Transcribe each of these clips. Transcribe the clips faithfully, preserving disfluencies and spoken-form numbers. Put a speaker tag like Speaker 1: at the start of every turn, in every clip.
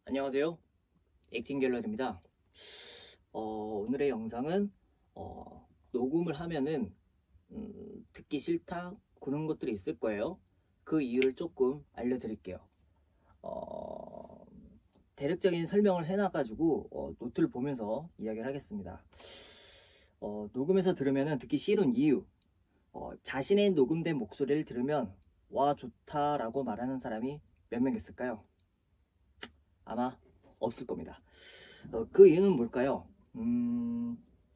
Speaker 1: 안녕하세요. 액팅 갤러리입니다. 어, 오늘의 영상은 어, 녹음을 하면은 음, 듣기 싫다 그런 것들이 있을 거예요. 그 이유를 조금 알려드릴게요. 어, 대략적인 설명을 해놔가지고 어, 노트를 보면서 이야기를 하겠습니다. 어, 녹음해서 들으면 듣기 싫은 이유, 어, 자신의 녹음된 목소리를 들으면 와 좋다라고 말하는 사람이 몇 명 있을까요? 아마 없을 겁니다. 어, 그 이유는 뭘까요? 음,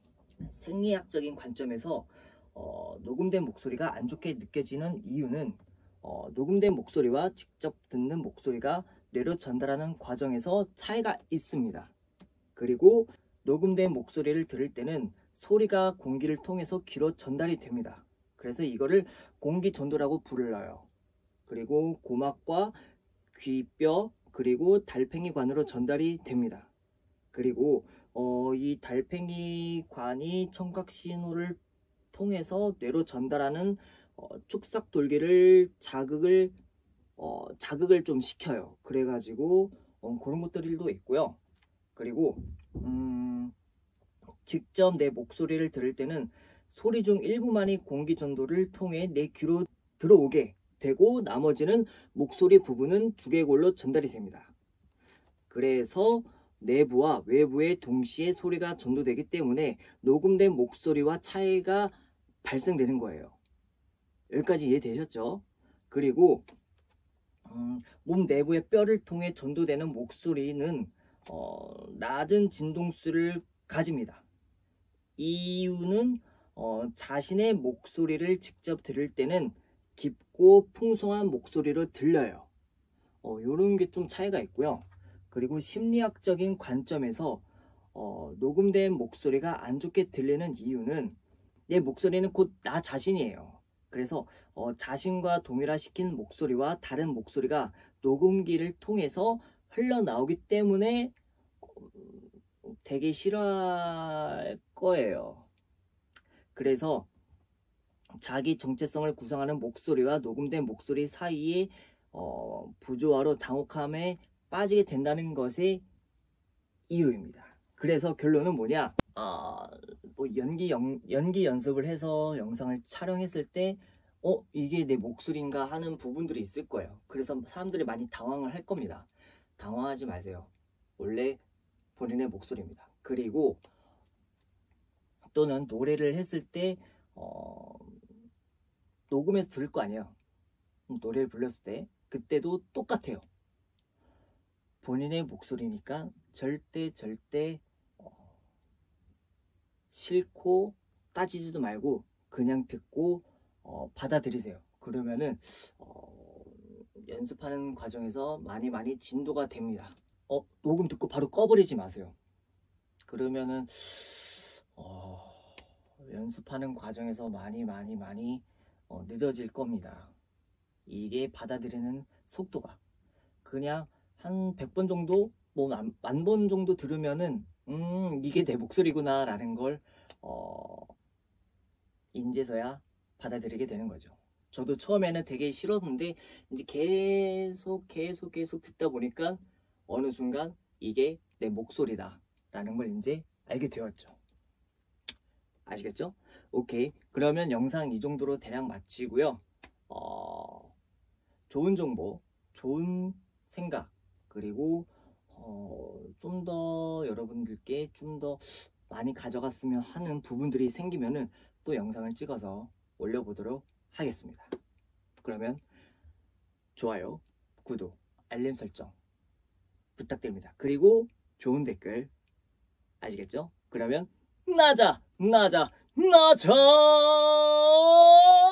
Speaker 1: 생리학적인 관점에서 어, 녹음된 목소리가 안 좋게 느껴지는 이유는 어, 녹음된 목소리와 직접 듣는 목소리가 뇌로 전달하는 과정에서 차이가 있습니다. 그리고 녹음된 목소리를 들을 때는 소리가 공기를 통해서 귀로 전달이 됩니다. 그래서 이거를 공기전도라고 불러요. 그리고 고막과 귀뼈 그리고 달팽이관으로 전달이 됩니다. 그리고 어, 이 달팽이관이 청각 신호를 통해서 뇌로 전달하는 어, 축삭돌기를 자극을 어, 자극을 좀 시켜요. 그래가지고 어, 그런 것들도 있고요. 그리고 음, 직접 내 목소리를 들을 때는 소리 중 일부만이 공기 전도를 통해 내 귀로 들어오게 되고 나머지는 목소리 부분은 두개골로 전달이 됩니다. 그래서 내부와 외부에 동시에 소리가 전도되기 때문에 녹음된 목소리와 차이가 발생되는 거예요. 여기까지 이해되셨죠? 그리고 음, 몸 내부의 뼈를 통해 전도되는 목소리는 어, 낮은 진동수를 가집니다. 이유는 어, 자신의 목소리를 직접 들을 때는 깊고 풍성한 목소리로 들려요. 어, 이런 게 좀 차이가 있고요. 그리고 심리학적인 관점에서 어, 녹음된 목소리가 안 좋게 들리는 이유는 내 목소리는 곧 나 자신이에요. 그래서 어, 자신과 동일화시킨 목소리와 다른 목소리가 녹음기를 통해서 흘러나오기 때문에 어, 되게 싫어할 거예요. 그래서 자기 정체성을 구성하는 목소리와 녹음된 목소리 사이에 어, 부조화로 당혹함에 빠지게 된다는 것의 이유입니다. 그래서 결론은 뭐냐? 어, 뭐 연기 연, 연기 연습을 해서 영상을 촬영했을 때 어? 이게 내 목소리인가 하는 부분들이 있을 거예요. 그래서 사람들이 많이 당황을 할 겁니다. 당황하지 마세요. 원래 본인의 목소리입니다. 그리고 또는 노래를 했을 때 어, 녹음해서 들을 거 아니에요. 노래를 불렀을 때 그때도 똑같아요. 본인의 목소리니까 절대 절대 어, 싫고 따지지도 말고 그냥 듣고 어, 받아들이세요. 그러면은 어, 연습하는 과정에서 많이 많이 진도가 됩니다. 어, 녹음 듣고 바로 꺼버리지 마세요. 그러면은 어, 연습하는 과정에서 많이 많이 많이 어, 늦어질 겁니다. 이게 받아들이는 속도가 그냥 한 백 번 정도 뭐 만 번 정도 들으면은 음 이게 내 목소리구나 라는 걸 어, 인제서야 받아들이게 되는 거죠. 저도 처음에는 되게 싫었는데 이제 계속 계속 계속 듣다 보니까 어느 순간 이게 내 목소리다 라는 걸 이제 알게 되었죠. 아시겠죠? 오케이, 그러면 영상 이 정도로 대략 마치고요. 어, 좋은 정보, 좋은 생각, 그리고 어, 좀 더 여러분들께 좀 더 많이 가져갔으면 하는 부분들이 생기면은 또 영상을 찍어서 올려보도록 하겠습니다. 그러면 좋아요, 구독, 알림 설정 부탁드립니다. 그리고 좋은 댓글, 아시겠죠? 그러면 나자 나자 나자